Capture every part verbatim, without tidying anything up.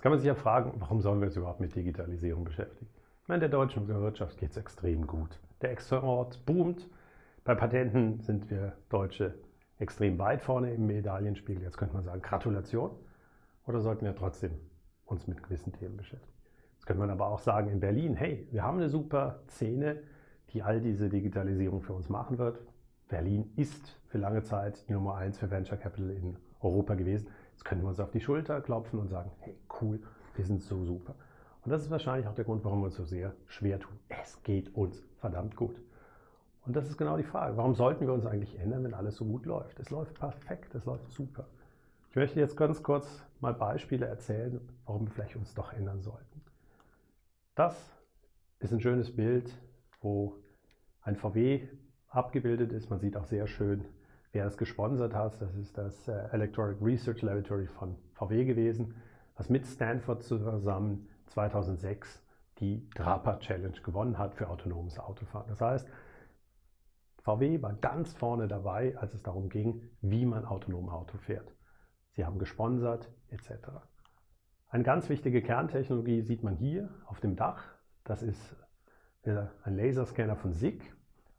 Jetzt kann man sich ja fragen, warum sollen wir uns überhaupt mit Digitalisierung beschäftigen? Ich meine, der deutschen Wirtschaft geht es extrem gut. Der Export boomt. Bei Patenten sind wir Deutsche extrem weit vorne im Medaillenspiegel. Jetzt könnte man sagen, Gratulation. Oder sollten wir trotzdem uns mit gewissen Themen beschäftigen? Jetzt könnte man aber auch sagen in Berlin, hey, wir haben eine super Szene, die all diese Digitalisierung für uns machen wird. Berlin ist für lange Zeit die Nummer eins für Venture Capital in Europa gewesen. Jetzt können wir uns auf die Schulter klopfen und sagen, hey, cool, wir sind so super. Und das ist wahrscheinlich auch der Grund, warum wir uns so sehr schwer tun. Es geht uns verdammt gut. Und das ist genau die Frage, warum sollten wir uns eigentlich ändern, wenn alles so gut läuft? Es läuft perfekt, es läuft super. Ich möchte jetzt ganz kurz mal Beispiele erzählen, warum wir vielleicht uns doch ändern sollten. Das ist ein schönes Bild, wo ein V W abgebildet ist. Man sieht auch sehr schön, wer es gesponsert hat. Das ist das Electronic Research Laboratory von V W gewesen, was mit Stanford zusammen zweitausendsechs die DARPA Challenge gewonnen hat für autonomes Autofahren. Das heißt, V W war ganz vorne dabei, als es darum ging, wie man autonom Auto fährt. Sie haben gesponsert et cetera. Eine ganz wichtige Kerntechnologie sieht man hier auf dem Dach. Das ist ein Laserscanner von S I G.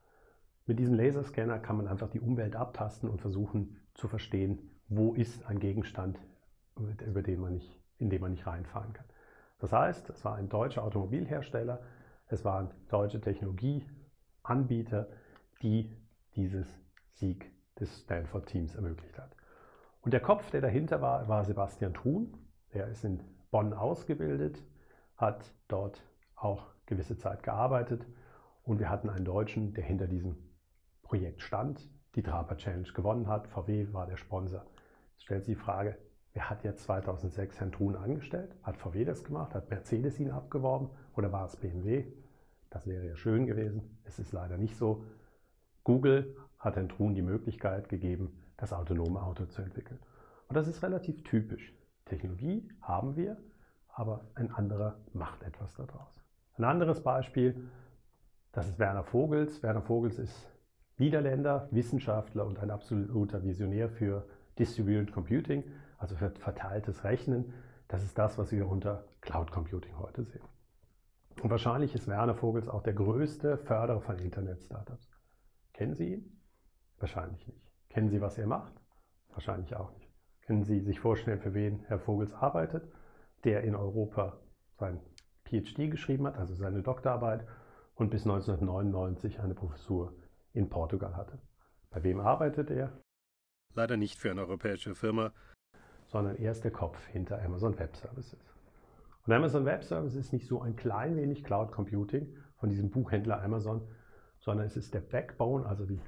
Mit diesem Laserscanner kann man einfach die Umwelt abtasten und versuchen zu verstehen, wo ist ein Gegenstand, über den man nicht, in den man nicht reinfahren kann. Das heißt, es war ein deutscher Automobilhersteller, es waren deutsche Technologieanbieter, die dieses Sieg des Stanford-Teams ermöglicht hat. Und der Kopf, der dahinter war, war Sebastian Thrun. Der ist in Bonn ausgebildet, hat dort auch gewisse Zeit gearbeitet und wir hatten einen Deutschen, der hinter diesem Projekt stand, die DARPA Challenge gewonnen hat. V W war der Sponsor. Jetzt stellt sich die Frage, wer hat jetzt zweitausendsechs Herrn Thrun angestellt? Hat V W das gemacht? Hat Mercedes ihn abgeworben? Oder war es B M W? Das wäre ja schön gewesen. Es ist leider nicht so. Google hat Herrn Thrun die Möglichkeit gegeben, das autonome Auto zu entwickeln. Und das ist relativ typisch. Technologie haben wir, aber ein anderer macht etwas daraus. Ein anderes Beispiel, das ist Werner Vogels. Werner Vogels ist Niederländer, Wissenschaftler und ein absoluter Visionär für Distributed Computing, also für verteiltes Rechnen. Das ist das, was wir unter Cloud Computing heute sehen. Und wahrscheinlich ist Werner Vogels auch der größte Förderer von Internet-Startups. Kennen Sie ihn? Wahrscheinlich nicht. Kennen Sie, was er macht? Wahrscheinlich auch nicht. Können Sie sich vorstellen, für wen Herr Vogels arbeitet, der in Europa sein P H D geschrieben hat, also seine Doktorarbeit, und bis neunzehnhundertneunundneunzig eine Professur in Portugal hatte. Bei wem arbeitet er? Leider nicht für eine europäische Firma, sondern er ist der Kopf hinter Amazon Web Services. Und Amazon Web Services ist nicht so ein klein wenig Cloud Computing von diesem Buchhändler Amazon, sondern es ist der Backbone, also die,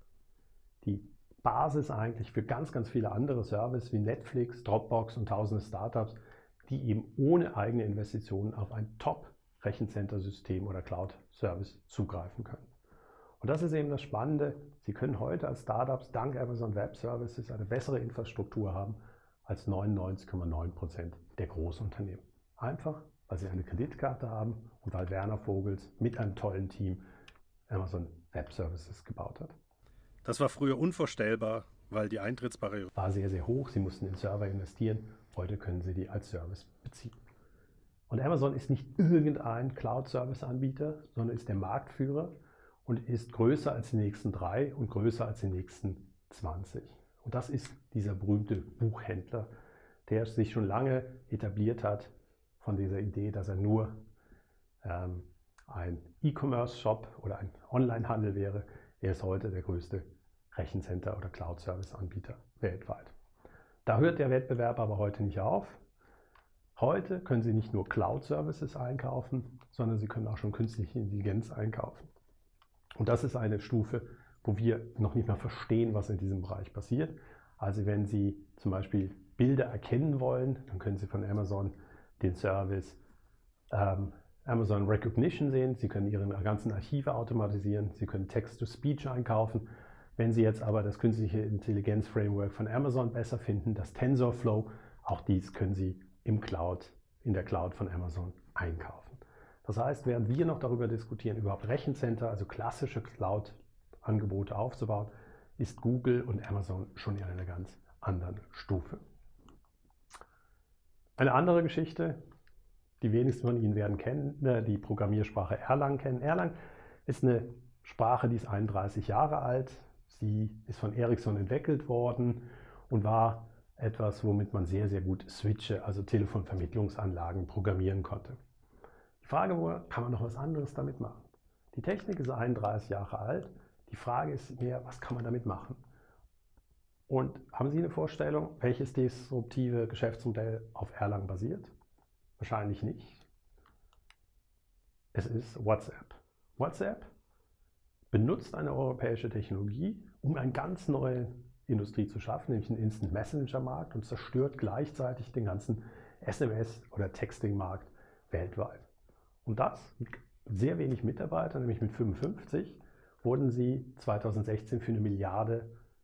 die Basis eigentlich für ganz, ganz viele andere Services wie Netflix, Dropbox und tausende Startups, die eben ohne eigene Investitionen auf ein Top-Rechencenter-System oder Cloud-Service zugreifen können. Und das ist eben das Spannende. Sie können heute als Startups dank Amazon Web Services eine bessere Infrastruktur haben als neunundneunzig Komma neun Prozent der Großunternehmen. Einfach, weil sie eine Kreditkarte haben und weil Werner Vogels mit einem tollen Team Amazon Web Services gebaut hat. Das war früher unvorstellbar, weil die Eintrittsbarriere war sehr, sehr hoch. Sie mussten in Server investieren. Heute können Sie die als Service beziehen. Und Amazon ist nicht irgendein Cloud-Service-Anbieter, sondern ist der Marktführer und ist größer als die nächsten drei und größer als die nächsten zwanzig. Und das ist dieser berühmte Buchhändler, der sich schon lange etabliert hat von dieser Idee, dass er nur ähm, ein E-Commerce-Shop oder ein Online-Handel wäre. Er ist heute der größte Rechencenter- oder Cloud-Service-Anbieter weltweit. Da hört der Wettbewerb aber heute nicht auf. Heute können Sie nicht nur Cloud-Services einkaufen, sondern Sie können auch schon künstliche Intelligenz einkaufen. Und das ist eine Stufe, wo wir noch nicht mal verstehen, was in diesem Bereich passiert. Also wenn Sie zum Beispiel Bilder erkennen wollen, dann können Sie von Amazon den Service ähm, Amazon Recognition sehen. Sie können Ihre ganzen Archive automatisieren. Sie können Text-to-Speech einkaufen. Wenn Sie jetzt aber das künstliche Intelligenz-Framework von Amazon besser finden, das TensorFlow, auch dies können Sie im Cloud, in der Cloud von Amazon einkaufen. Das heißt, während wir noch darüber diskutieren, überhaupt Rechencenter, also klassische Cloud-Angebote aufzubauen, ist Google und Amazon schon in einer ganz anderen Stufe. Eine andere Geschichte, die wenigsten von Ihnen werden kennen, die Programmiersprache Erlang kennen. Erlang ist eine Sprache, die ist einunddreißig Jahre alt. Sie ist von Ericsson entwickelt worden und war etwas, womit man sehr, sehr gut Switche, also Telefonvermittlungsanlagen, programmieren konnte. Die Frage war, kann man noch was anderes damit machen? Die Technik ist einunddreißig Jahre alt. Die Frage ist mehr, was kann man damit machen? Und haben Sie eine Vorstellung, welches disruptive Geschäftsmodell auf Erlang basiert? Wahrscheinlich nicht. Es ist WhatsApp. WhatsApp benutzt eine europäische Technologie, um eine ganz neue Industrie zu schaffen, nämlich einen Instant Messenger Markt, und zerstört gleichzeitig den ganzen S M S- oder Texting-Markt weltweit. Und das mit sehr wenig Mitarbeitern, nämlich mit fünfundfünfzig, wurden sie zweitausendsechzehn für eine Milliarde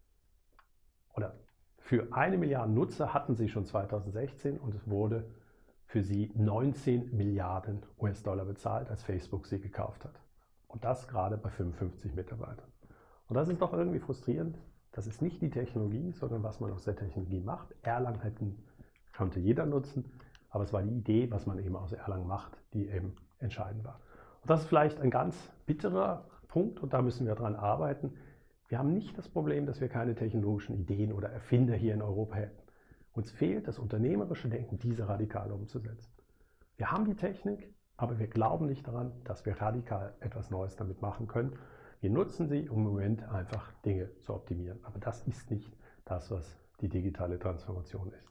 oder für eine Milliarde Nutzer hatten sie schon zweitausendsechzehn, und es wurde für sie neunzehn Milliarden U S-Dollar bezahlt, als Facebook sie gekauft hat. Und das gerade bei fünfundfünfzig Mitarbeitern. Und das ist doch irgendwie frustrierend. Das ist nicht die Technologie, sondern was man aus der Technologie macht. Erlang hätten, konnte jeder nutzen, aber es war die Idee, was man eben aus Erlang macht, die eben entscheidend war. Und das ist vielleicht ein ganz bitterer Punkt, und da müssen wir dran arbeiten. Wir haben nicht das Problem, dass wir keine technologischen Ideen oder Erfinder hier in Europa hätten. Uns fehlt das unternehmerische Denken, diese radikal umzusetzen. Wir haben die Technik, aber wir glauben nicht daran, dass wir radikal etwas Neues damit machen können. Wir nutzen sie, um im Moment einfach Dinge zu optimieren. Aber das ist nicht das, was die digitale Transformation ist.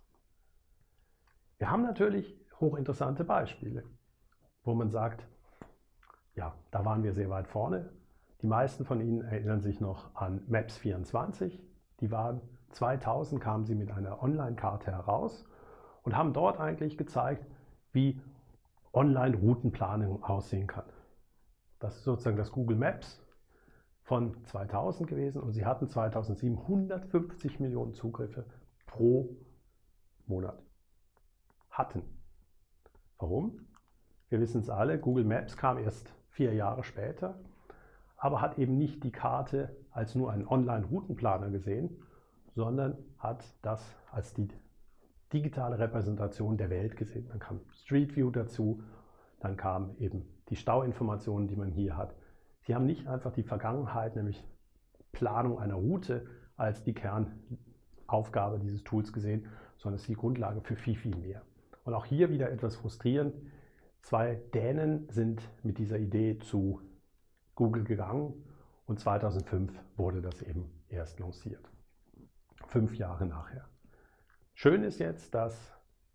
Wir haben natürlich hochinteressante Beispiele, wo man sagt, ja, da waren wir sehr weit vorne. Die meisten von Ihnen erinnern sich noch an Maps vierundzwanzig. Die waren zweitausend, kamen sie mit einer Online-Karte heraus und haben dort eigentlich gezeigt, wie Online-Routenplanung aussehen kann. Das ist sozusagen das Google Maps von zweitausend gewesen, und sie hatten zweitausendsieben hundertfünfzig Millionen Zugriffe pro Monat. Hatten. Warum? Wir wissen es alle, Google Maps kam erst vier Jahre später, aber hat eben nicht die Karte als nur einen Online-Routenplaner gesehen, sondern hat das als die digitale Repräsentation der Welt gesehen. Dann kam Street View dazu, dann kamen eben die Stauinformationen, die man hier hat. Sie haben nicht einfach die Vergangenheit, nämlich Planung einer Route, als die Kernaufgabe dieses Tools gesehen, sondern es ist die Grundlage für viel, viel mehr. Und auch hier wieder etwas frustrierend. Zwei Dänen sind mit dieser Idee zu Google gegangen, und zweitausendfünf wurde das eben erst lanciert. Fünf Jahre nachher. Schön ist jetzt, dass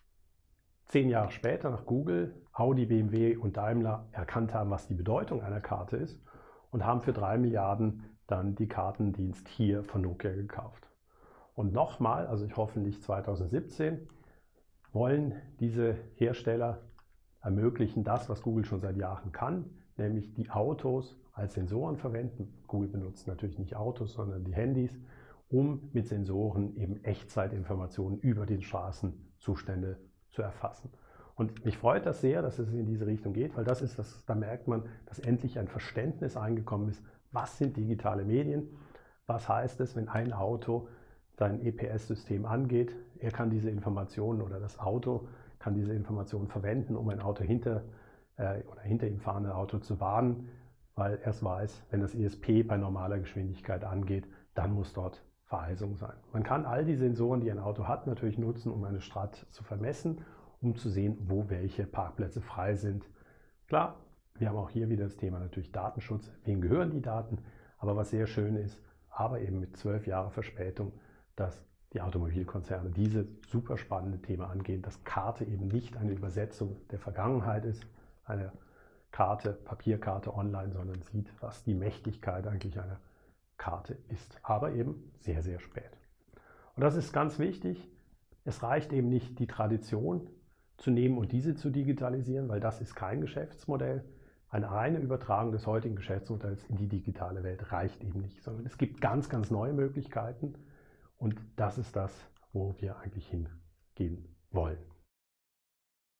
zehn Jahre später nach Google Audi, B M W und Daimler erkannt haben, was die Bedeutung einer Karte ist, und haben für drei Milliarden dann die Kartendienst hier von Nokia gekauft. Und nochmal, also ich hoffentlich zweitausendsiebzehn, wollen diese Hersteller ermöglichen, das, was Google schon seit Jahren kann, nämlich die Autos als Sensoren verwenden. Google benutzt natürlich nicht Autos, sondern die Handys, um mit Sensoren eben Echtzeitinformationen über die Straßenzustände zu erfassen. Und mich freut das sehr, dass es in diese Richtung geht, weil das ist das, da merkt man, dass endlich ein Verständnis eingekommen ist, was sind digitale Medien, was heißt es, wenn ein Auto sein E P S-System angeht, er kann diese Informationen, oder das Auto kann diese Informationen verwenden, um ein Auto hinter, äh, oder hinter ihm fahrende Auto zu warnen, weil er es weiß, wenn das E S P bei normaler Geschwindigkeit angeht, dann muss dort Vereisung sein. Man kann all die Sensoren, die ein Auto hat, natürlich nutzen, um eine Stadt zu vermessen, um zu sehen, wo welche Parkplätze frei sind. Klar, wir haben auch hier wieder das Thema natürlich Datenschutz. Wem gehören die Daten? Aber was sehr schön ist, aber eben mit zwölf Jahren Verspätung, dass die Automobilkonzerne dieses super spannende Thema angehen, dass Karte eben nicht eine Übersetzung der Vergangenheit ist, eine Karte, Papierkarte online, sondern sieht, was die Mächtigkeit eigentlich einer Karte ist. Aber eben sehr, sehr spät. Und das ist ganz wichtig. Es reicht eben nicht, die Tradition zu nehmen und diese zu digitalisieren, weil das ist kein Geschäftsmodell. Eine reine Übertragung des heutigen Geschäftsmodells in die digitale Welt reicht eben nicht, sondern es gibt ganz, ganz neue Möglichkeiten, und das ist das, wo wir eigentlich hingehen wollen.